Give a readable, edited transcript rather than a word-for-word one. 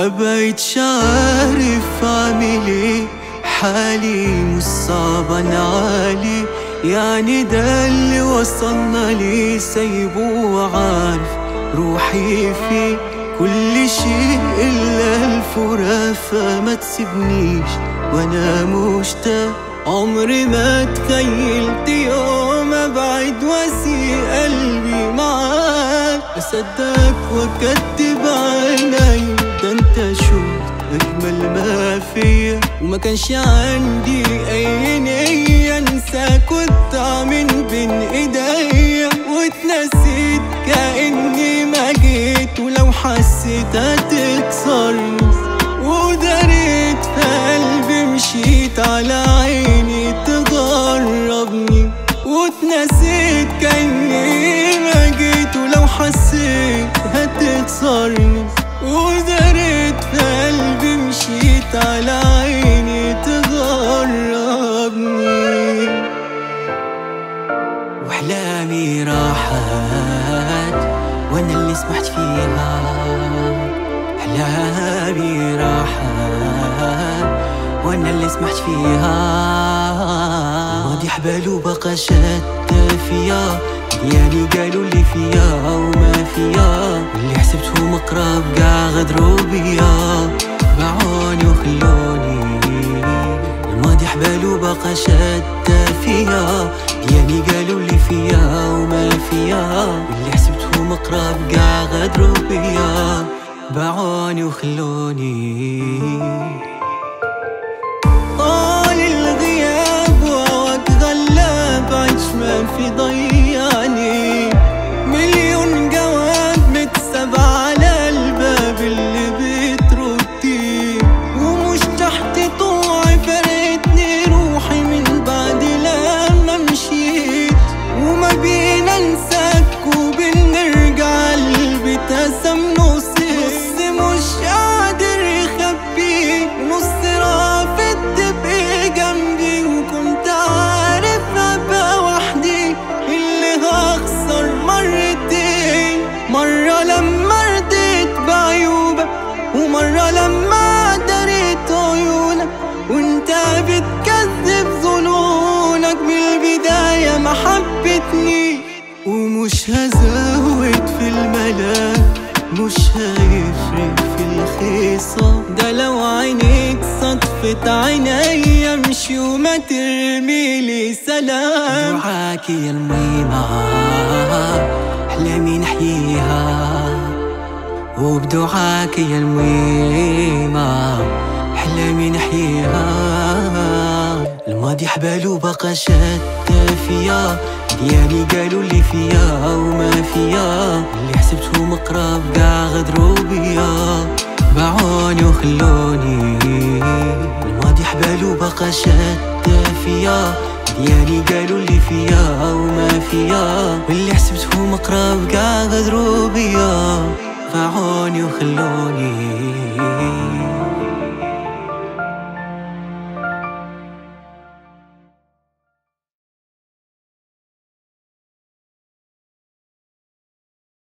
ما بقيتش عارف اعمل ايه، حالي مش صعبان عالي، يعني ده اللي وصلنا ليه، سايبه وعارف روحي فيه كل شيء إلا الفراق، فما تسيبنيش وأنا مشتاق. عمري ما تخيلت يوم أبعد واسيب قلبي معاك، أصدقك وأكدب عيني، ده أنت شفت أجمل ما فيا، وما كانش عندي أي نية أنساك وأضيع من بين إيديا، واتنسيت كأني ما جيت، ولو حسيت هتكسرني وداريت في قلبي، مشيت على عيني تغربني، واتنسيت كأني ما جيت، ولو حسيت هتكسرني وداريت في قلبي، مشيت على عيني تغربني، واحلامي راحت وانا اللي سمحت فيها، احلامي راحت وانا اللي سمحت فيها، الماضي حبال وبقى شاد فيا، ديالي قالوا اللي فيا وما فيا، اللي حسبتهم قراب قاع غدروا بيا، باعوني وخلوني، الماضي حبال وبقى شاد فيا، ديالي قالوا اللي فيا وما فيا، اللي حسبتهم قراب قاع غدروا بيا، باعوني وخلوني. طال الغياب وهواك غلاب، عيش ما في ضيعني، مليون جواب متساب على الباب اللي بتردي، ومش تحت طوعي فرقتني روحي من بعد لما مشيت، وما بينا انساك وبنرجع البيت قسم نص مش قادر يخبي، نص رافض تبقي جنبي، وكنت عارف ابقى وحدي اللي هخسر مرتين، مرة لما رديت بعيوبك، ومرة لما دريت عيونك، وانت بتكذب ظنونك، بالبداية ما حبتني، ومش هزود في الملاك، مش هيفرق في الخصام، ده لو عينيك صدفت عيني امشي وما ترميلي سلام، دعاكي يا الميمة احلامي نحييها، وبدعاكي يا الميمة احلامي نحييها، الماضي حبال وبقى شاد فيا، ديالي قالوا اللي فيا وما فيا، اللي حسبتهم قراب قاع غدروا بيا، باعوني وخلوني، الماضي حبال وبقى شاد فيا، ديالي قالوا اللي فيا وما فيا، واللي حسبتهم قراب قاع غدروا بيا، باعوني وخلوني.